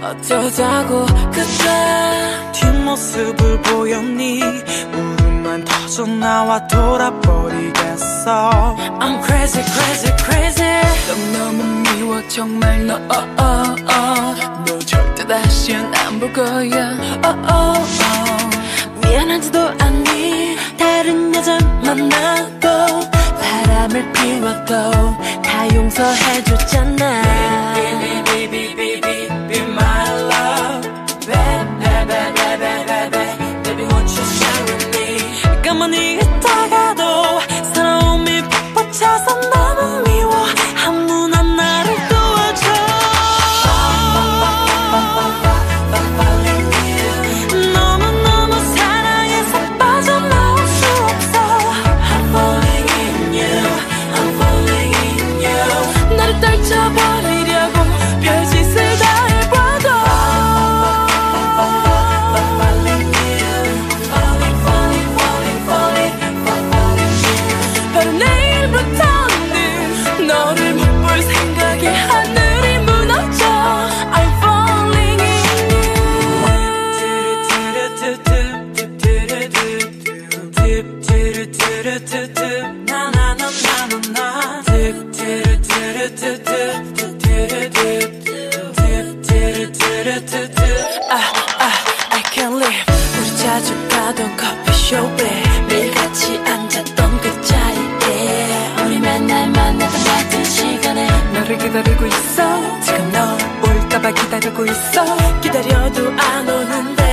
어쩌자고 그때 뒷모습을 보였니? 울음만 터져 나와 돌아버리겠어. I'm crazy crazy crazy. 너무 미워 정말 너 너 절대 다시는 안 볼 거야. 미안하지도 않니? 다른 여자 만나도 바람을 피워도 다 용서해줬잖아. Baby be my love. Baby won't you share with me? 가만히 있다가도 서러움이 벅차서 너무 미워. 아무나 나를 도와줘. 너무너무 사랑해서 빠져나올 수 없어. I'm falling in you. I'm falling in you. 나를 떨쳐버리려고 별짓을 다 해봐도 바로 내일부터는 너를 못 볼 생각에 하늘이 무너져. I'm falling in I can't live. 우리 자주 가던 커피숍에 매일 같이 앉았던 그 자리에 우리 맨날 만나던 같은 시간에 너를 기다리고 있어. 지금 너 올까봐 기다리고 있어. 기다려도 안 오는데